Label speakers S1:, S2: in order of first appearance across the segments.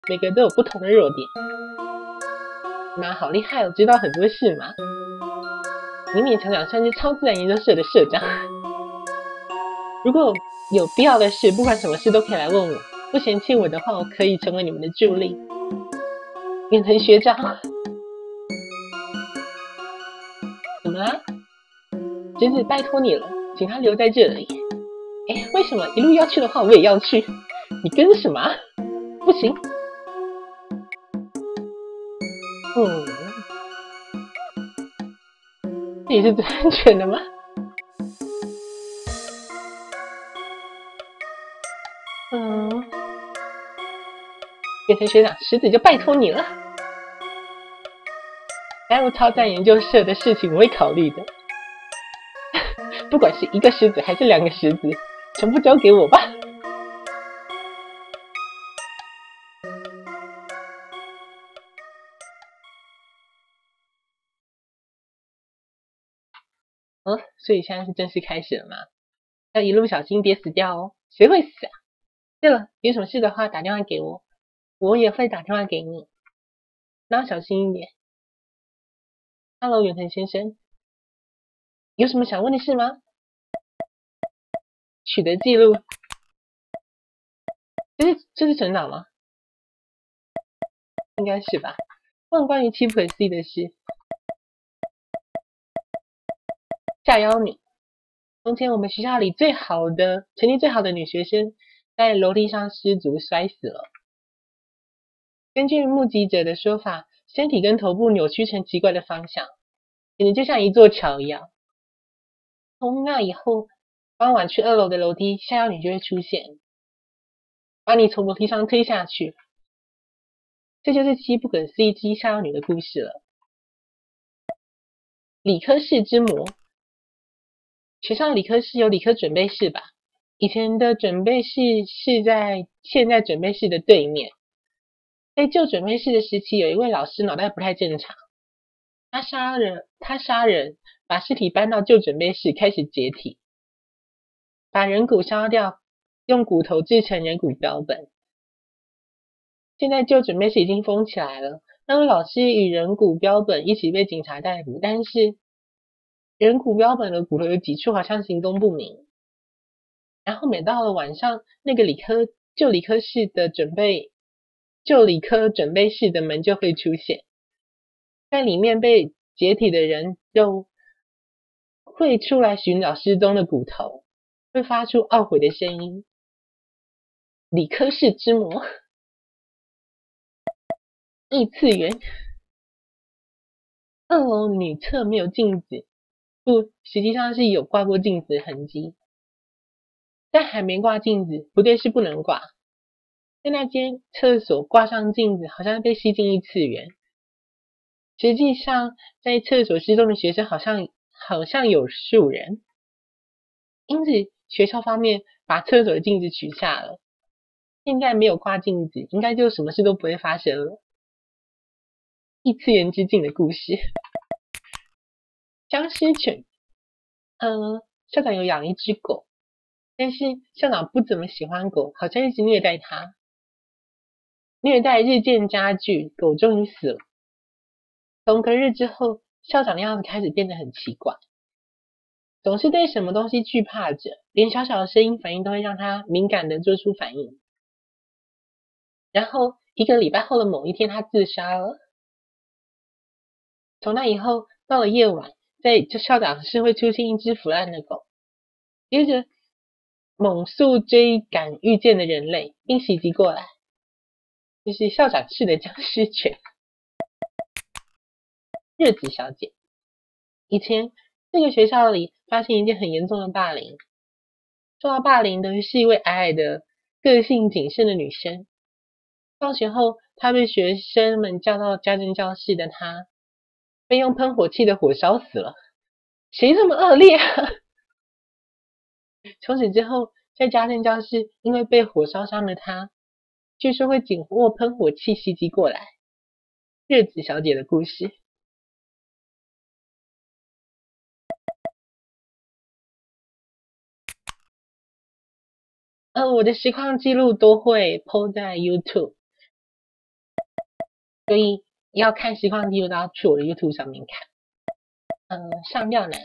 S1: 每个都有不同的弱点。妈，好厉害哦，知道很多事嘛。勉勉强强算是超自然研究社的社长。如果有必要的事，不管什么事都可以来问我。不嫌弃我的话，我可以成为你们的助力。远藤学长，怎么啦？侄子拜托你了，请他留在这里。哎，为什么一路要去的话，我也要去？你跟什么啊？不行。这里是最安全的吗？远藤学长，石子就拜托你了。加入超赞研究社的事情我会考虑的。不管是一个石子还是2个石子，全部交给我吧。所以现在是正式开始了吗？要一路小心别死掉哦。谁会死啊？对了，有什么事的话打电话给我，我也会打电话给你。那要小心一点。Hello， 远藤先生，有什么想问的事吗？取得记录。这是成长吗？应该是吧。问关于七不可思议的事。下妖女。从前我们学校里成绩最好的女学生，在楼梯上失足摔死了。根据目击者的说法，身体跟头部扭曲成奇怪的方向，简直就像一座桥一样。从那以后，傍晚去2楼的楼梯，下妖女就会出现，把你从楼梯上推下去。这就是七不可思议之下妖女的故事了。理科室之魔。学校理科室有理科准备室吧？以前的准备室是在现在准备室的对面。在旧准备室的时期，有一位老师脑袋不太正常，他杀人，把尸体搬到旧准备室开始解体，把人骨烧掉，用骨头制成人骨标本。现在旧准备室已经封起来了，那位老师与人骨标本一起被警察逮捕，但是人骨标本的骨头有几处好像行踪不明。然后每到了晚上，那个旧理科准备室的门就会出现，在里面被解体的人就会出来寻找失踪的骨头，会发出懊悔的声音。理科室之魔。异次元。2楼女厕没有镜子，不，实际上是有挂过镜子的痕迹，但还没挂镜子，不对，是不能挂。在那间厕所挂上镜子，好像被吸进异次元。实际上，在厕所失踪的学生好像有数人，因此学校方面把厕所的镜子取下了。现在没有挂镜子，应该就什么事都不会发生了。异次元之境的故事。僵尸犬。校长有养一只狗，但是校长不怎么喜欢狗，好像一直虐待它。虐待日渐加剧，狗终于死了。从隔日之后，校长的样子开始变得很奇怪，总是对什么东西惧怕着，连小小的声音反应都会让他敏感的做出反应。然后1个礼拜后的某一天，他自杀了。从那以后，到了夜晚，在校长室会出现一只腐烂的狗，接着猛速追赶遇见的人类，并袭击过来。这是校长室的僵尸犬。日子小姐。以前这个学校里发现一件很严重的霸凌，受到霸凌的是一位矮矮的、个性谨慎的女生。放学后，她被学生们叫到家政教室的她，被用喷火器的火烧死了。谁这么恶劣啊？从此之后，在家政教室因为被火烧伤的她，据说会紧握喷火器袭击过来。日子小姐的故事。我的实况记录都会 po 在 YouTube， 所以要看实况记录都要去我的 YouTube 上面看。上吊男，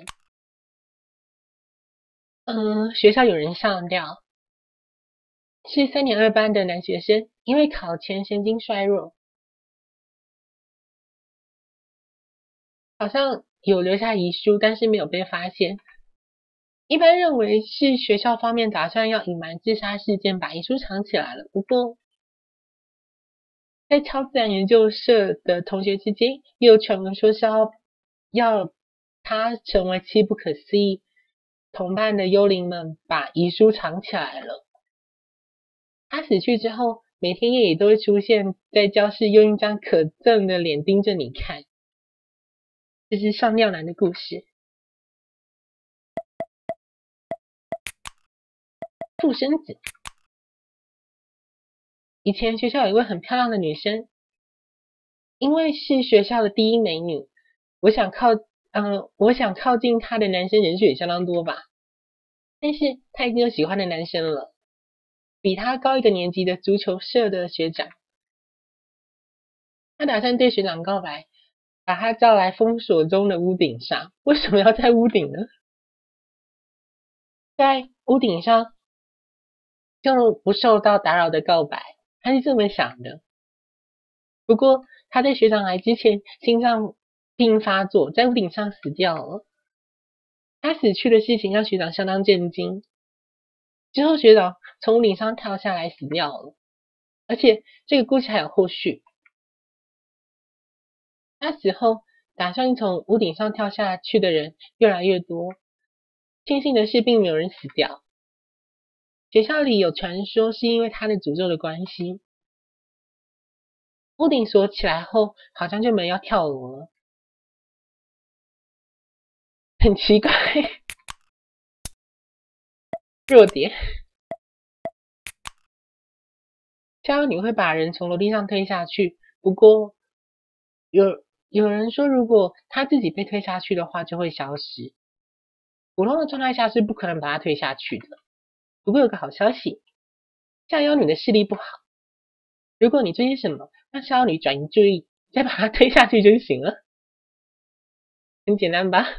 S1: 学校有人上吊，是3.2班的男学生，因为考前神经衰弱，好像有留下遗书，但是没有被发现。一般认为是学校方面打算要隐瞒自杀事件，把遗书藏起来了。不过，在超自然研究社的同学之间，也有传闻说是要他成为妻不可思议同伴的幽灵们把遗书藏起来了。他死去之后，每天夜里都会出现在教室，用一张可憎的脸盯着你看。这是上吊男的故事。附身子。以前学校有一位很漂亮的女生，因为是学校的第一美女，我想靠近她的男生人数也相当多吧。但是她已经有喜欢的男生了，比她高一个年级的足球社的学长。她打算对学长告白，把他叫来封锁中的屋顶上。为什么要在屋顶呢？在屋顶上就不受到打扰的告白，他是这么想的。不过他在学长来之前心脏病发作，在屋顶上死掉了。他死去的事情让学长相当震惊。之后学长从屋顶上跳下来死掉了，而且这个故事还有后续。他死后打算从屋顶上跳下去的人越来越多，庆幸的是并没有人死掉。学校里有传说是因为他的诅咒的关系，屋顶锁起来后好像就没要跳楼了，很奇怪。弱点，逍遥女会把人从楼梯上推下去，不过有人说如果他自己被推下去的话就会消失，普通的状态下是不可能把他推下去的。不过有个好消息，逍遥女的视力不好，如果你做些什么让逍遥女转移注意，再把她推下去就行了，很简单吧。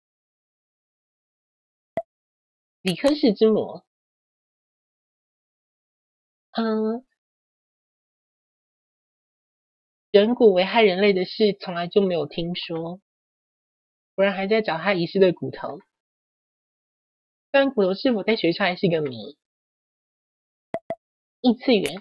S1: 理科室之魔，人骨危害人类的事从来就没有听说，不然还在找他遗失的骨头，虽然骨头是否在学校还是个谜。异次元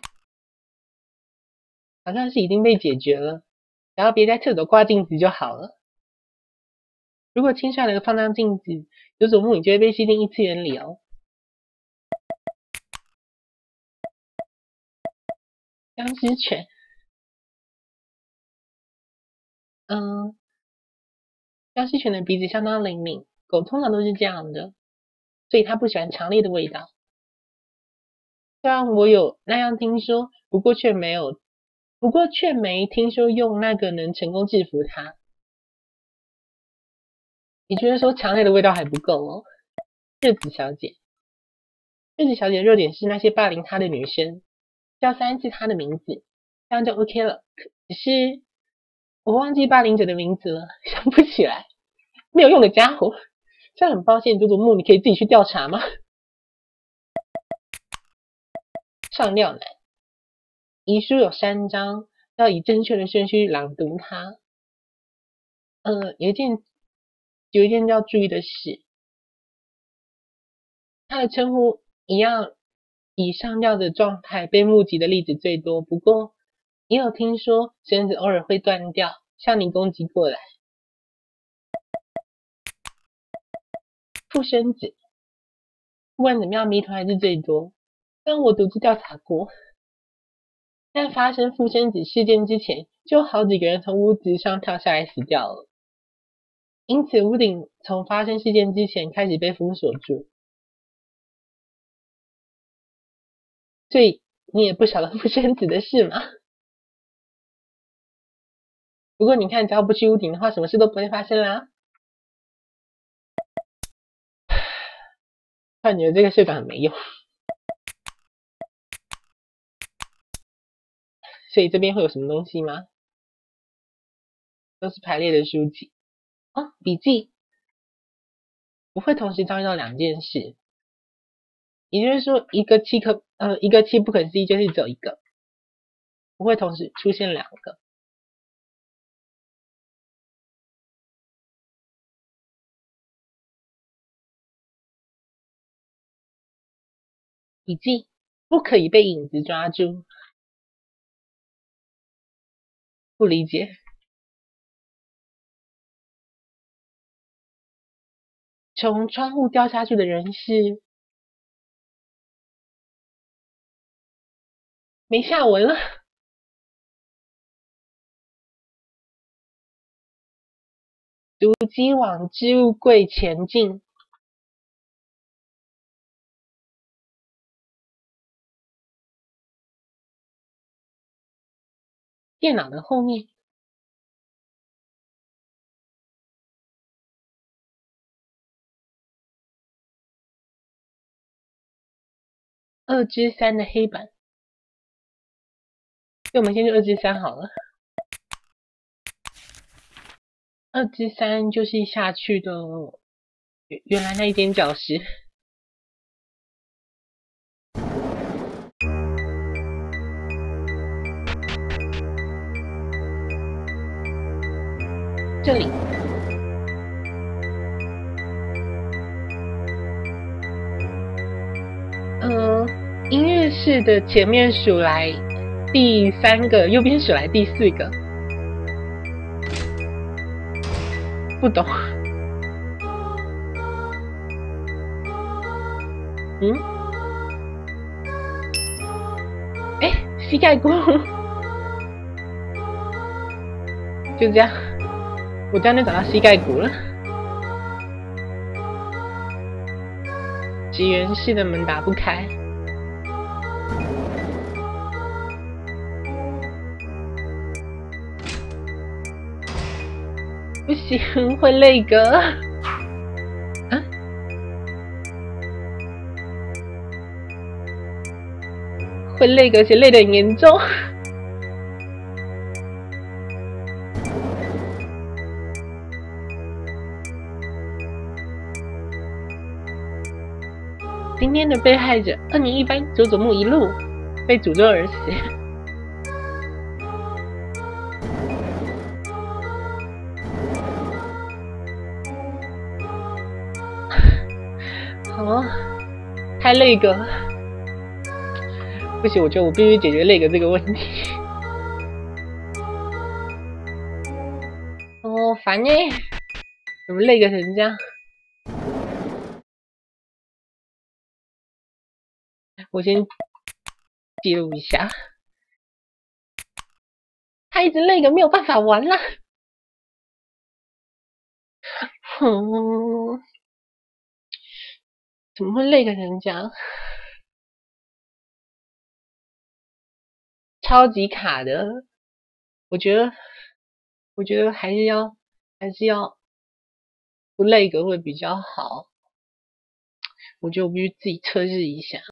S1: 好像是已经被解决了，只要别在厕所挂镜子就好了。如果青少年放张镜子，有种目你就会被吸进异次元里哦。僵尸犬，僵尸犬的鼻子相当灵敏，狗通常都是这样的，所以它不喜欢强烈的味道。虽然我有那样听说，不过却没听说用那个能成功制服它。你觉得说强烈的味道还不够哦？热子小姐，热子小姐的弱点是那些霸凌她的女生叫3次她的名字，这样就 OK 了。只是我忘记霸凌者的名字了，想不起来。没有用的家伙，这样很抱歉，佐佐木，你可以自己去调查吗？上吊男，遗书有3张，要以正确的顺序朗读它。有一件要注意的是，他的称呼一样以上吊的状态被目击的例子最多，不过也有听说绳子偶尔会断掉，向你攻击过来。附身子，不管怎么样，谜团还是最多。虽然我独自调查过，在发生附身子事件之前，就有好几个人从屋子上跳下来死掉了，因此屋顶从发生事件之前开始被封锁住。所以你也不晓得附身子的事吗？不过你看，只要不去屋顶的话，什么事都不会发生啦。突然觉得这个社长很没用，所以这边会有什么东西吗？ 都是排列的书籍。哦，笔记不会同时遭遇到2件事，也就是说，一个七不可思议就是只有一个，不会同时出现2个。笔记不可以被影子抓住，不理解。从窗户掉下去的人是没下文了。足迹往置物柜前进。电脑的后面。2之3的黑板。所以我们先就2之3好了。2之3就是下去的原来那一间教室。这里。音乐室的前面数来第3个，右边数来第4个。不懂。膝盖骨。就这样，我这样就找到膝盖骨了。职员室的门打不开。不行，会累个。会累个，而且累得很严重。今天的被害者2年1班佐佐木一路被诅咒而死。好，太累个。不行，我觉得我必须解决累个这个问题。烦欸，怎么累个成这样？我先记录一下。他一直累个没有办法玩了。怎么会累个成这样？超级卡的。我觉得还是要不累个会比较好。我觉得我必须自己测试一下。